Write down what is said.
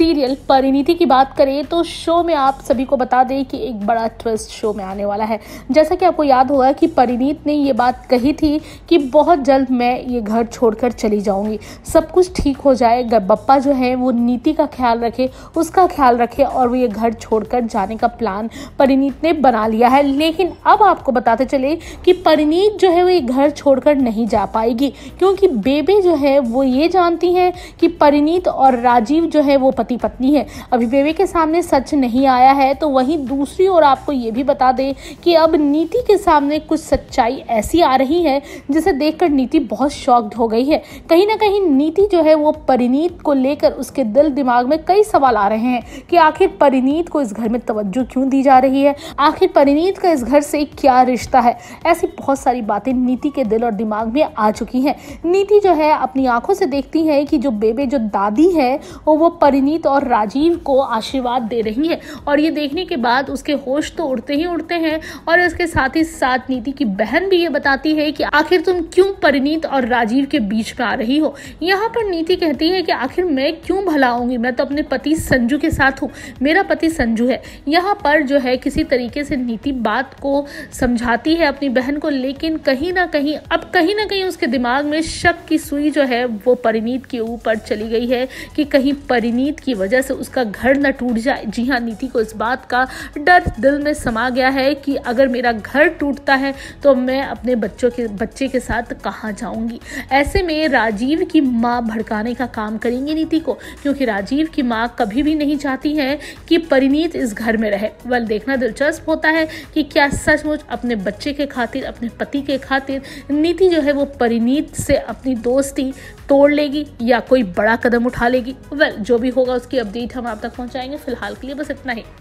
Serial Parineeti की बात करें तो शो में आप सभी को बता दें कि एक बड़ा ट्विस्ट शो में आने वाला है। जैसा कि आपको याद होगा कि परिणीत ने ये बात कही थी कि बहुत जल्द मैं ये घर छोड़कर चली जाऊंगी, सब कुछ ठीक हो जाए, बप्पा जो है वो नीति का ख्याल रखे, उसका ख्याल रखे और वो ये घर छोड़कर जाने का प्लान परिणीत ने बना लिया है। लेकिन अब आपको बताते चले कि परिणीत जो है वो ये घर छोड़कर नहीं जा पाएगी, क्योंकि बेबे जो है वो ये जानती है कि परिणीत और राजीव जो है वो पति पत्नी है। अभी बेबे के सामने सच नहीं आया है, तो वहीं दूसरी ओर आपको ये भी बता दें कि अब नीति के सामने कुछ सच्चाई ऐसी आ रही है जिसे देखकर नीति बहुत शॉक्ड हो गई है। कहीं ना कहीं नीति जो है वो परिणीत को लेकर उसके दिल दिमाग में कई सवाल आ रहे हैं कि आखिर परिणीत को इस घर में तवज्जो क्यों दी जा रही है, आखिर परिणीत का इस घर से क्या रिश्ता है। ऐसी बहुत सारी बातें नीति के दिल और दिमाग में आ चुकी हैं। नीति जो है अपनी आंखों से देखती है कि जो बेबे जो दादी है वो परिणीत और राजीव को आशीर्वाद दे रही है, और ये देखने के बाद उसके होश तो उड़ते ही उड़ते हैं। और इसके साथ ही साथ नीति की बहन भी ये बताती है कि आखिर तुम क्यों परिणीत और राजीव के बीच में आ रही हो। यहाँ पर नीति कहती है कि आखिर मैं क्यों भला आऊंगी, मैं तो अपने पति संजू के साथ हूँ, मेरा पति संजू है। यहाँ पर जो है किसी तरीके से नीति बात को समझाती है अपनी बहन को, लेकिन कहीं ना कहीं उसके दिमाग में शक की सुई जो है वो परिणीत के ऊपर चली गई है कि कहीं परिणीत की वजह से उसका घर न टूट जाए। जी हाँ, नीति को इस बात का डर दिल में समा गया है कि अगर मेरा घर टूटता है तो मैं अपने बच्चे के साथ कहाँ जाऊंगी। ऐसे में राजीव की माँ भड़काने का काम करेंगे नीति को, क्योंकि राजीव की माँ कभी भी नहीं चाहती है कि परिणीत इस घर में रहे। वह देखना दिलचस्प होता है कि क्या सचमुच अपने बच्चे के खातिर, अपने पति के खातिर नीति जो है वो परिणीत से अपनी दोस्ती तोड़ लेगी या कोई बड़ा कदम उठा लेगी। जो भी होगा उसकी अपडेट हम आप तक पहुंचाएंगे। फिलहाल के लिए बस इतना ही।